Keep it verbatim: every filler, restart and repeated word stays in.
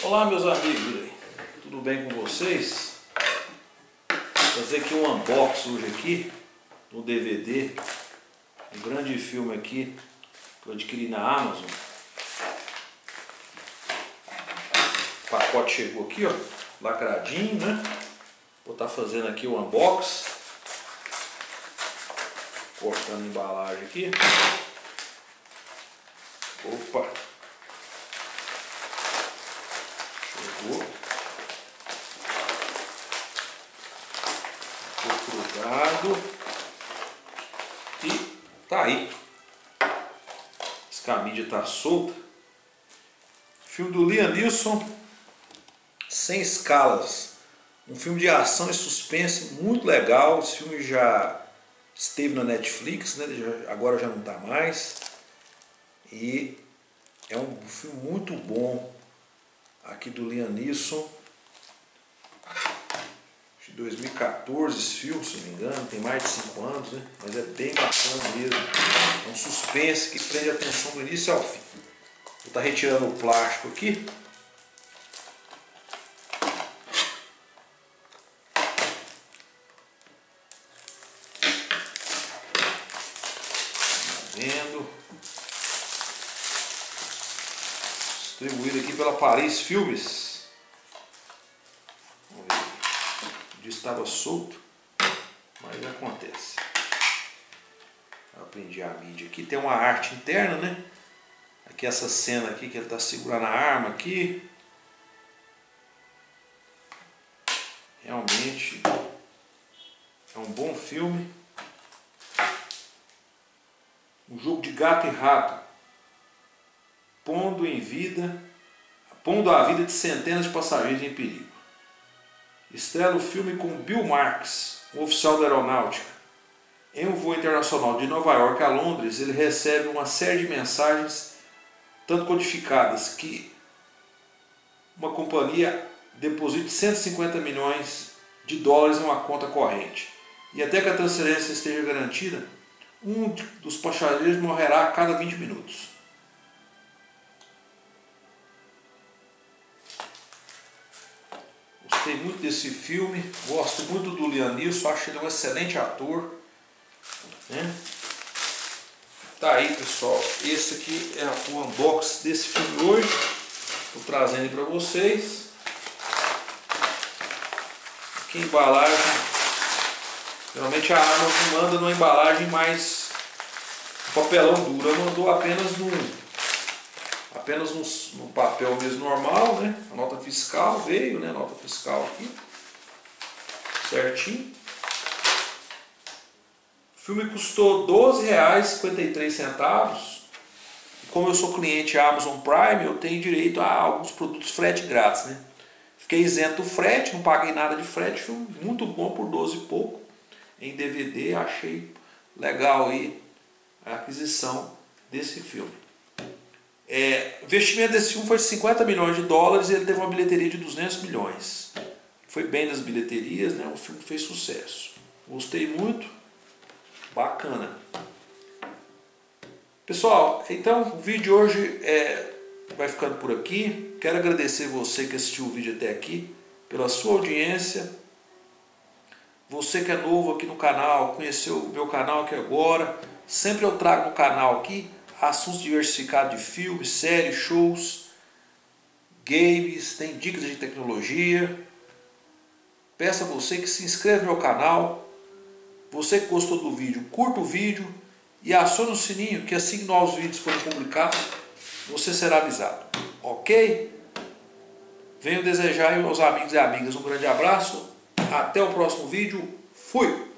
Olá, meus amigos, tudo bem com vocês? Vou fazer aqui um unboxing hoje aqui no D V D, um grande filme aqui que eu adquiri na Amazon. O pacote chegou aqui, ó, lacradinho, né? Vou estar fazendo aqui o unboxing, cortando a embalagem aqui. Opa! Chegou. Ficou cruzado. E tá aí. Essa mídia tá solta. Filme do Liam Neeson, Sem Escalas. Um filme de ação e suspense muito legal. Esse filme já esteve na Netflix, né? Agora já não está mais. E é um filme muito bom aqui do Liam Neeson, de dois mil e quatorze esse filme, se não me engano, tem mais de cinco anos, né? Mas é bem bacana mesmo. É um suspense que prende a atenção do início ao fim. Vou estar retirando o plástico aqui. Vendo, distribuído aqui pela Paris Filmes. Vamos ver. O dia estava solto, mas acontece. Eu aprendi a mídia aqui. Tem uma arte interna, né? Aqui essa cena aqui que ele está segurando a arma aqui. Realmente é um bom filme. Um jogo de gato e rato, pondo em vida, pondo a vida de centenas de passageiros em perigo. Estrela o filme com Bill Marks, um oficial da aeronáutica. Em um voo internacional de Nova York a Londres, ele recebe uma série de mensagens tanto codificadas que uma companhia deposite cento e cinquenta milhões de dólares em uma conta corrente. E até que a transferência esteja garantida, um dos passageiros morrerá a cada vinte minutos. Gostei muito desse filme, gosto muito do Liam Neeson, acho ele um excelente ator, né? Tá aí, pessoal, esse aqui é o unboxing desse filme hoje, estou trazendo para vocês. Aqui a embalagem, geralmente a Amazon manda numa embalagem mais papelão duro, ela mandou apenas no apenas no, no papel mesmo normal, né? A nota fiscal veio, né? A nota fiscal aqui, certinho. O filme custou doze reais e cinquenta e três centavos. E como eu sou cliente Amazon Prime, eu tenho direito a alguns produtos frete grátis, né? Fiquei isento do frete, não paguei nada de frete, filme muito bom por doze e pouco. Em D V D, achei legal aí a aquisição desse filme. É, o investimento desse filme foi de cinquenta milhões de dólares e ele teve uma bilheteria de duzentos milhões. Foi bem das bilheterias, né? O filme fez sucesso. Gostei muito. Bacana. Pessoal, então o vídeo de hoje é, vai ficando por aqui. Quero agradecer você que assistiu o vídeo até aqui, pela sua audiência. Você que é novo aqui no canal, conheceu o meu canal aqui agora, sempre eu trago no canal aqui assuntos diversificados de filmes, séries, shows, games, tem dicas de tecnologia. Peço a você que se inscreva no meu canal. Você que gostou do vídeo, curta o vídeo e acione o sininho, que assim que novos vídeos forem publicados, você será avisado. Ok? Venho desejar aos amigos e amigas um grande abraço. Até o próximo vídeo. Fui!